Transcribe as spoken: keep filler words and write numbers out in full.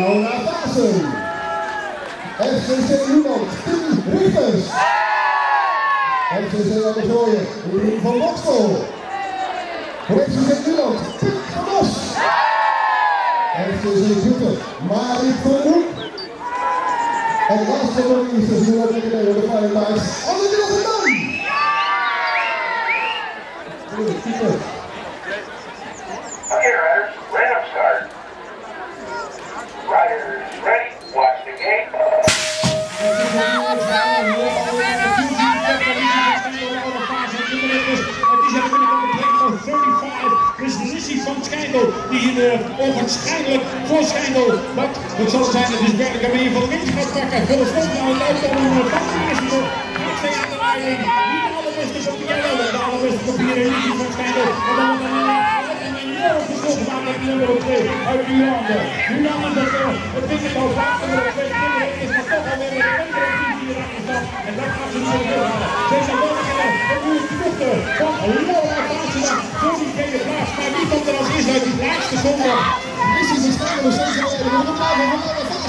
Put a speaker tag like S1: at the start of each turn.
S1: Leona Vaassen. F C C Nuland, Tim Richters. F C C Allegooien, Rien van Boksel. Voor F C C Nuland, Pim van Bos. F C C Zoete, Marit van Hoek. En last but not least is Nuland Lekker de Flying Mice, Anneke Rotterdam. Goed, keeper.
S2: Okay, riders, random start. Riders ready, watch the game.
S3: Dus de positie van Schijndel, die hier uh, onwaarschijnlijk voor Schijndel. Wat het zal zijn dat is Berger weer van links gaat pakken. Voor de slot nou het uitkomen van de eerste. Gaat twee aan de leiding. Niet de allerbeste papieren, de allerbeste papieren hier van Schijndel. En dan een enorm verschil gemaakt met nummer twee uit Nulander. Nulander dat het ding is al vaak en de tweede nummer is maar toch alweer een andere positie hier aan de stad. En dat gaat ze niet meer halen. Deze mogelijkheden, een nieuwe vluchten van Leona Vaassen voor die tweede plaats. Maar wie komt er als eerste uit die laatste zondag?
S1: Missie van Schijndel, steeds weer. We moeten het blijven.